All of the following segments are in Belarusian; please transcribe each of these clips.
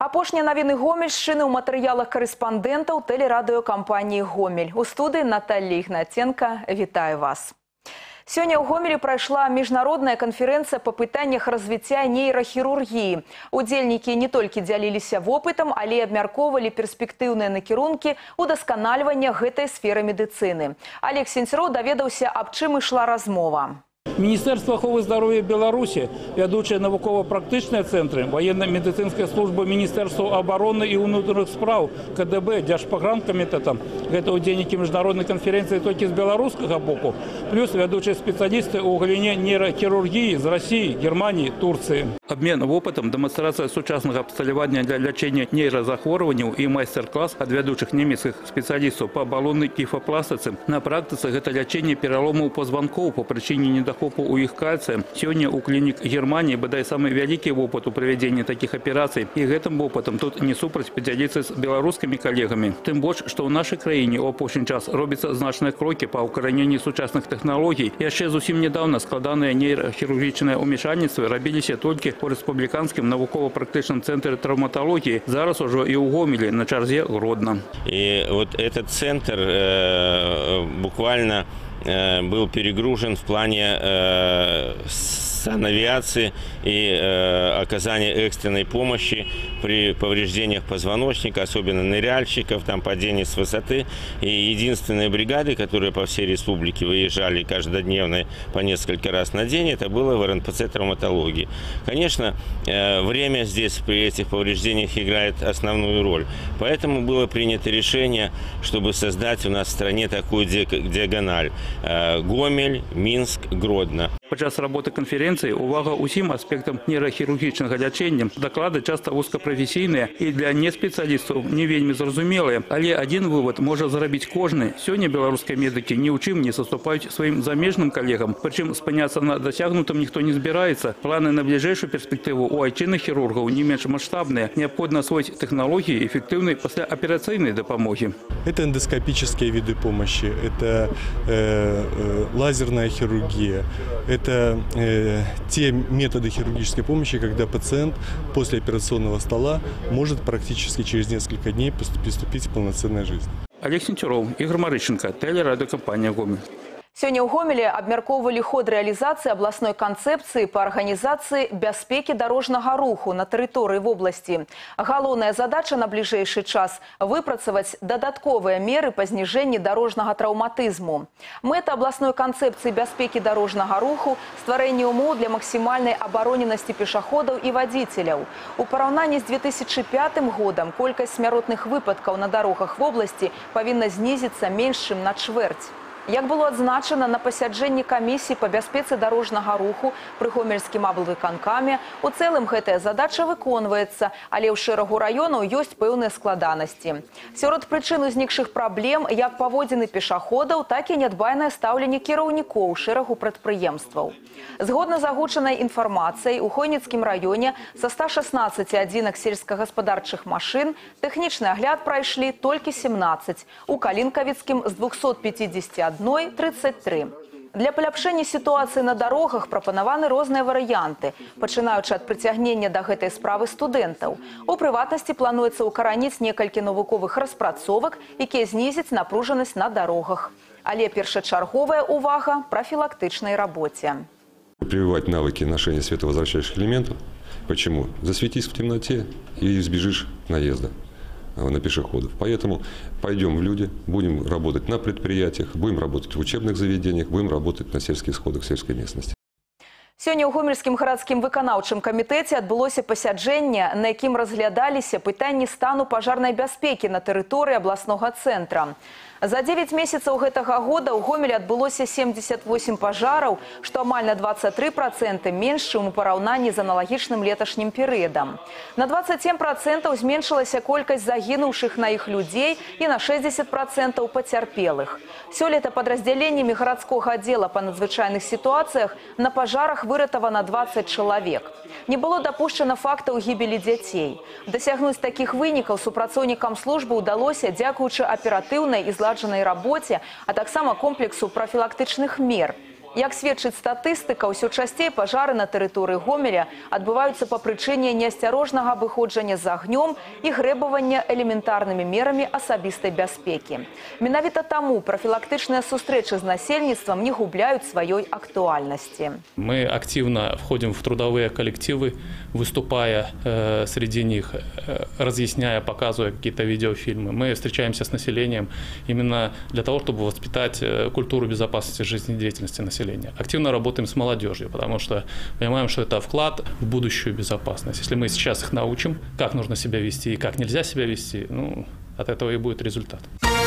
Апошнія навіны Гомельшчыны ў матэрыялах карэспандэнтаў тэлерадыёкампаніі «Гомель». У студыі Наталья Ігнатенко. Вітаю вас. Сёння ў Гомелі прайшла міжнародная канферэнцыя па пытаннях развіцця нейрахірургіі. Удзельнікі не толькі дзяліліся вопытам, але і абмяркоўвалі перспектыўныя накірункі удасканальвання гэтай сферы медыцыны. Олег Сенцеров даведаўся, аб чым ішла размова. Міністерство охорони здоров'я Білорусі, ведучі науково-практичні центри, воєнно-медицинська служба Міністерства оборони і внутрішніх справ, КДБ, Держпогранкомітетом, це удзельники міжнародної конференції тільки з білоруського боку, плюс ведучі спеціалісти у галині нейрохірургії з Росії, Германії, Турції. Обмен опытом, демонстрация сучасного обсталевания для лечения нейрозахворюваний и мастер-класс от ведущих немецких специалистов по баллонной кифопластице. На практике это лечение переломов позвонков по причине недохопу у их кальция. Сегодня у клиник Германии бодай самый великий опыт у проведения таких операций. И этим опытом тут не супроть поделиться с белорусскими коллегами. Тем больше, что в нашей краине в опущен час робятся значные кроки по укоренению сучасных технологий. И еще совсем недавно складанные нейрохирургичные умешательства робились только по республиканским науково-практичным центрам травматологии, зараз уже и у Гомелі на чарзе Гродно. И вот этот центр буквально был перегружен в плане санавиации и оказания экстренной помощи при повреждениях позвоночника, особенно ныряльщиков, там падений с высоты. И единственные бригады, которые по всей республике выезжали каждодневно по несколько раз на день, это было в РНПЦ травматологии. Конечно, время здесь при этих повреждениях играет основную роль. Поэтому было принято решение, чтобы создать у нас в стране такую диагональ. Гомель, Минск, Гродно. Подчас роботи конференції увага усім аспектам нейрохірургічного лячення. Доклади часто вузькопрофесійні і для неспеціалістів не вельми зрозумілі. Але один вивод може зробити кожен. Сьогодні білоруські медики ні у чим не соступають своїм заміжним колегам. Причому спинятися на досягнутому ніхто не збирається. Плани на ближайшу перспективу у айчинних хірургів не менш масштабні. Необхідно освоїти технології ефективної післяопераційної допомоги. Это эндоскопические виды помощи, это лазерная хирургия, это те методы хирургической помощи, когда пациент после операционного стола может практически через несколько дней приступить к полноценной жизни. Олег Сенцеров, Игорь Марыщенко, телерадиокомпания «Гомель». Сёння ў Гомелі абмяркоўвалі ход рэалізацыі абласной канцэпцыі па арганізацыі бяспекі дарожнага руху на тэрыторыі вобласці. Галоўная задача на бліжэйшы час – выпрацаваць дадатковыя меры па зніжэнні дарожнага траўматызму. Мэта абласной канцэпцыі бяспекі дарожнага руху – стварэнне ўмоў для максімальнай абароненасці пешаходаў і вадзіцеляў. У параўнанні з 2005 годам колькасць смяротных выпадкаў на дарогах вобласці павінна знізіцца менш чым на чвэрць. Як было адзначана на пасяджэнні камісіі па бяспецы дарожнага руху пры гомельскім аблвыканкаме, у цэлым гэтая задача выконваецца, але ў шэрагу раёнаў ёсць пэўныя складанасці. Сярод прычын узнікшых праблем як паводзіны пешаходаў, так і нядбайнае стаўленне кіраўнікоў шэрагу прадпрыемстваў. Згодна з агучанай інфармацыяй, у Хойніцкім раёне са 116 адзінак сельскагаспадарчых машын тэхнічны агляд прайшлі толькі 17, у Калінкавіцкім з 251 33. Для паляпшэння сітуацыі на дарогах прапанаваны розныя варыянты, пачынаючы ад прыцягнення да гэтай справы студэнтаў. У прыватнасці плануецца ўкараніць некалькі навуковых распрацовак, якія знізяць напружанасць на дарогах. Але першачарговая увага прафілактычнай рабоце. Прививать навыки ношения световозвращающих элементов. Почему? Засветись в темноте и избежишь наезда на пешеходов. Поэтому пойдем в люди, будем работать на предприятиях, будем работать в учебных заведениях, будем работать на сельских сходах сельской местности. Сёння ў Гомельскім гарадскім выканаўчым камітэце адбылося пасяджэнне, на якім разглядаліся пытанні стану пажарнай бяспекі на тэрыторыі абласнога цэнтра. За 9 месяцаў гэтага года ў Гомелі адбылося 78 пажараў, што амаль на 23% менш, чым у параўнанні з аналагічным леташнім перыядам. На 27% зменшылася колькасць загінуўшых на іх людзей і на 60% пацярпелых. Сёлета падраздзяленнямі гарадскога аддзела па надзвычайных сітуацыях на пажарах выратавана 20 чалавек. Не было дапушчана фактаў гібелі дзяцей. Дасягнуць такіх вынікаў супрацоўнікам службы ўдалося дзякуючы аператыўнай і зладжанай рабоце, а таксама комплексу прафілактычных мер. Як сведчыць статыстыка, ўсё часцей пажары на тэрыторыі Гомеля адбываюцца па прычыне неасцярожнага абыходжання з агнём і грэбавання элементарнымі мерамі асабістай бяспекі. Менавіта таму прафілактычныя сустрэчы з насельніцтвам не губляюць сваёй актуальнасці. Мы активно входим в трудовые коллективы, выступая среди них, разъясняя, показывая какие-то видеофильмы. Мы встречаемся с населением именно для того, чтобы воспитать культуру безопасности жизнедеятельности населения. Активно работаем с молодежью, потому что понимаем, что это вклад в будущую безопасность. Если мы сейчас их научим, как нужно себя вести и как нельзя себя вести, ну, от этого и будет результат.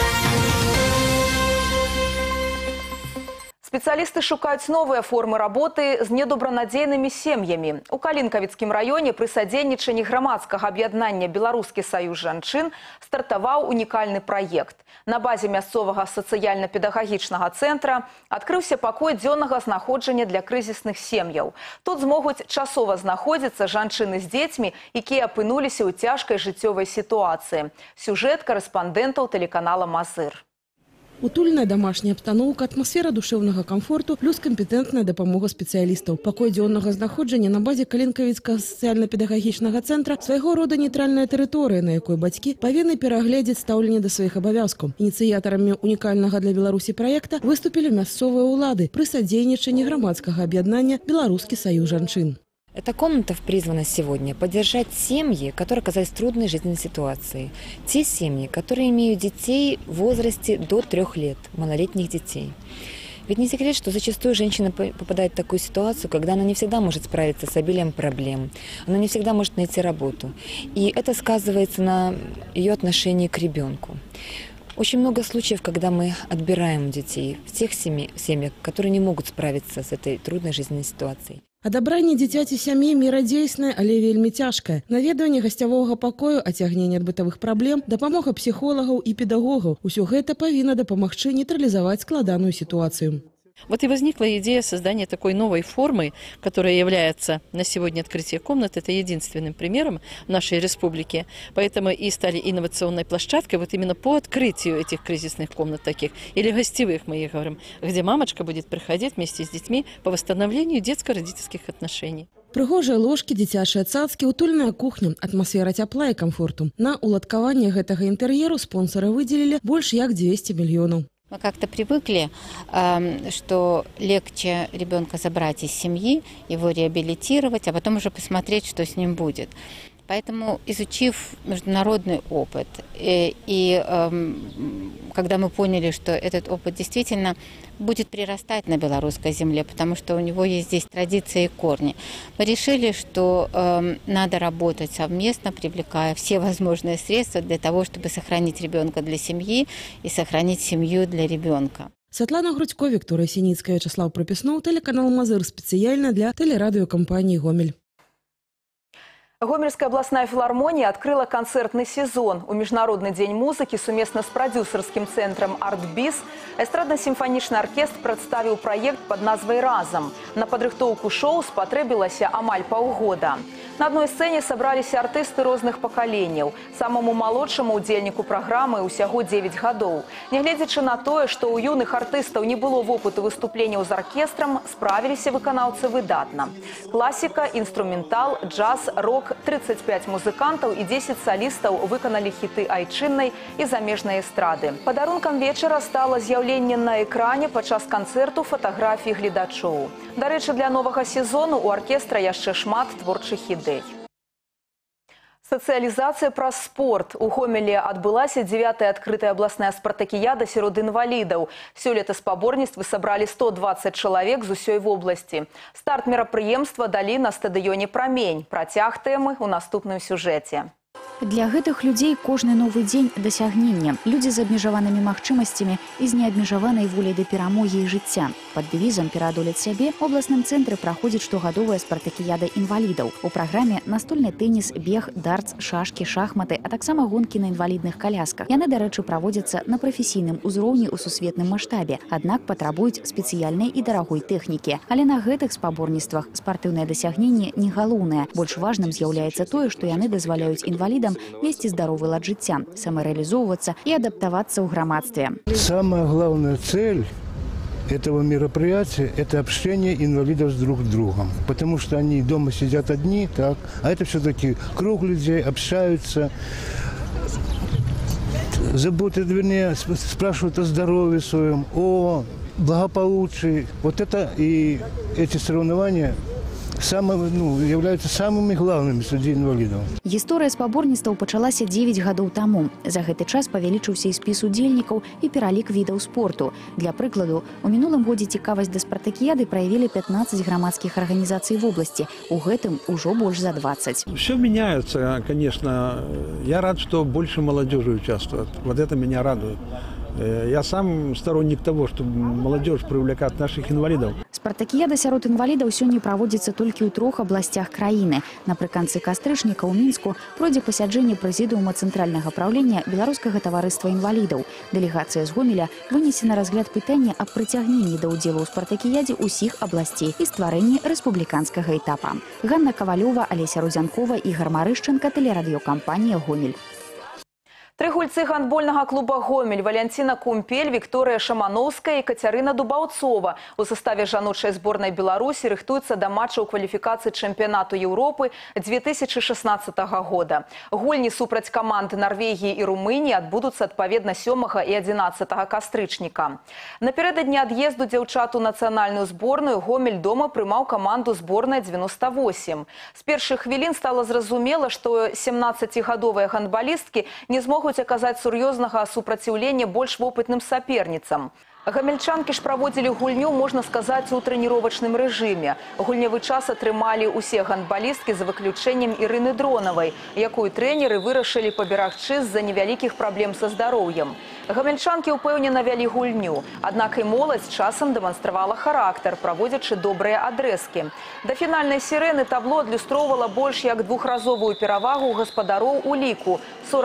Специалисты шукают новые формы работы с недобранадзейными семьями. У Калинковицкім районе при садзейнічанні громадского объединения «Белорусский союз жанчын» стартовал уникальный проект. На базе мясцовага социально-педагогичного центра открылся покой дзённага знаходжання для кризисных сем'яў. Тут змогуць часова знаходзіцца жанчыны з дзецьмі, якія апынуліся ў цяжкай жыццёвай сітуацыі. Сюжет корреспондентаў телеканала «Мазыр». Утульная домашняя обстановка, атмосфера душевного комфорту плюс компетентная допомога специалистов. Покой дзённага знаходжання на базе Калинковицкага социально-педагогичного центра свайго рода нейтральная тэрыторыя, на якой бацькі павінны перагледзець стаўленне да сваіх абавязкаў. Ініцыятарамі унікальнага для Беларусі проекта выступили мясцовыя ўлады при садзейнічанні громадского объединения «Белорусский союз жанчын». Эта комната призвана сегодня поддержать семьи, которые оказались в трудной жизненной ситуации. Те семьи, которые имеют детей в возрасте до 3 лет, малолетних детей. Ведь не секрет, что зачастую женщина попадает в такую ситуацию, когда она не всегда может справиться с обилием проблем, она не всегда может найти работу. И это сказывается на ее отношении к ребенку. Очень много случаев, когда мы отбираем детей в тех семьях, которые не могут справиться с этой трудной жизненной ситуацией. Адабранне дзіцяці сям'і мера дзейснае, але вельмі цяжкае. Наведванне гасцявога пакою, ацягненне ад бытавых праблем, дапамога псіхолагаў і педагогаў. Усё гэта павінна дапамагчы нейтралізаваць складаную сітуацыю. Вот и возникла идея создания такой новой формы, которая является на сегодня открытие комнат. Это единственным примером в нашей республике. Поэтому и стали инновационной площадкой вот именно по открытию этих кризисных комнат таких, или гостевых, мы их говорим, где мамочка будет приходить вместе с детьми по восстановлению детско-родительских отношений. Прыгожыя ложкі, дзіцячыя цацкі, утульная кухня, атмасфера цяпла і камфорту. На уладкаванне гэтага інтэр'еру спонсары выделили больше як 200 миллионов. Мы как-то привыкли, что легче ребенка забрать из семьи, его реабилитировать, а потом уже посмотреть, что с ним будет. Поэтому, изучив международный опыт, и когда мы поняли, что этот опыт действительно будет прирастать на белорусской земле, потому что у него есть здесь традиции и корни, мы решили, что надо работать совместно, привлекая все возможные средства для того, чтобы сохранить ребенка для семьи и сохранить семью для ребенка. Светлана Грудько, Виктория Синицкая, Вячеслав Прописнов, телеканал «Мазыр» специально для телерадиокомпании «Гомель». Гомельская областная филармония открыла концертный сезон. У Международный день музыки совместно с продюсерским центром «Артбиз» эстрадно-симфоничный оркестр представил проект под назвой «Разом». На падрыхтоўку шоу спатрэбілася амаль паўгода. На одной сцене собрались артисты разных поколений. Самому молодшему удзельнику программы усяго 9 гадоў. Нягледзячы на тое, что у юных артистов не было опыта выступленияў з оркестром, справились выканаўцы выдатна. Классика, инструментал, джаз, рок. 35 музыкантов и 10 солистов выканали хиты айчыннай и замежной эстрады. Подарунком вечера стало з'яўленне на экране падчас канцэрту фотографий гледачоў. Дарэчы, для нового сезону у оркестра яшчэ шмат творчых ідэй. Социализация праз спорт. У Гомеле адбылася 9-я открытая областная спартакіяда сярод інвалідаў. Сёлета спаборніцтвы сабралі 120 чалавек з усёй вобласці. Старт мерапрыемства далі на стадыёне «Прамень». Працяг тэмы ў наступным сюжэце. Для гэтых людзей кожны новы дзень дасягнення. Людзі з абмежаванымі магчымасцямі і з неабмежаванай воляй да перамогі і жыцця. Пад дэвізам «Пераадолець сябе» у абласным цэнтры праходзіць штогадовая спартакіяда інвалідаў. У праграме настольны тэніс, бег, дартс, шашкі, шахматы, а таксама гонкі на інвалідных калясках. Яны, дарэчы, праводзяцца на прафесійным узроўні ў сусветным маштабе, аднак патрабуюць спецыяльнай і дарагой тэхнікі. Але на гэтых спаборніцтвах спартыўнае дасягненне не галоўнае. Больш важным з'яўляецца тое, што яны дазваляюць інвалідам вести здоровый лад жыцця, самореализовываться и адаптоваться в громадстве. Самая главная цель – этого мероприятия – это общение инвалидов с друг другом. Потому что они дома сидят одни, так, а это все-таки круг людей, общаются, заботят, вернее, спрашивают о здоровье своем, о благополучии. Вот это и эти соревнования являются самыми главными среди инвалидов. Гісторыя спаборніцтваў пачалася 9 гадоў таму. За гэты час павялічыўся і спіс удзельнікаў і пералік відаў спорту. Для прыкладу, у мінулым годзе цікавасць да спартакіяды праявілі 15 грамадскіх арганізацый в области. У гэтым ужо больш за 20. Все меняется, конечно. Я рад, что больше молодежи участвует. Вот это меня радует. Я сам сторонник того, чтобы молодежь привлекать наших инвалидов. Спартакіяда сярод інвалідаў сёння праводзіцца толькі ў 3 абласцях краіны. Напрыканцы кастрычніка ў Мінску пройдзе пасяджэнне прэзідыума цэнтральнага праўлення Беларускага таварыства інвалідаў. Дэлегацыя з Гомеля вынесе на разгляд пытання аб прыцягненні да ўдзелу ў спартакіядзе ўсіх абласцей і стварэнні рэспубліканскага этапа. Ганна Кавалёва, Алеся Рудзянкова, Ігар Марышченка, тэлерадыёкампанія «Гомель». Тры гульцы гандбольнага клуба «Гомель» Валянціна Кумпель, Вікторыя Шамановская і Кацярына Дубаўцова у составе жаночай зборнай Беларусі рыхтуюцца да матча ў кваліфікацыі чэмпіянату Еўропы 2016 года. Гульні супраць каманд Нарвегіі і Румыніі адбудуцца адпаведна 7 і 11 кастрычніка. Напярэдадні ад'езду дзяўчат у нацыянальную зборную Гомель дома прымаў каманду зборнай 98. З першых хвілін стала зразумела, што 17-гадовыя гандбалісткі не змогуць аказаць сур'ёзнага супраціўлення больш вопытным саперніцам. Гамельчанкі ж праводзілі гульню, можна сказаць, у трэніровачным рэжыме. Гульнявы час атрымалі ўсе гандбалісткі за выключэннем Ірыны Дронавай, якую трэнеры вырашылі паберагчы з-за невялікіх праблем са здароўем. Гамельчанкі ўпэўнена вялі гульню, аднак і моладзь часам дэманстравала характар, праводзячы добрыя адрэзкі. Да фінальнай сірэны табло адлюстроўвала больш як двухразовую перавагу гаспадароў у ліку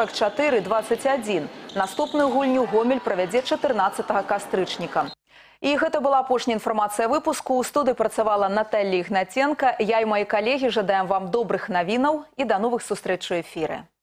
44-21. Наступную гульню Гомель правядзе 14 кастрычніка. І гэта была апошняя інфармацыя выпуску. У студыі працавала Наталля Ігнаценка. Я і мои калегі жадаем вам добрых навінаў і да новых сустрэч у эфіры.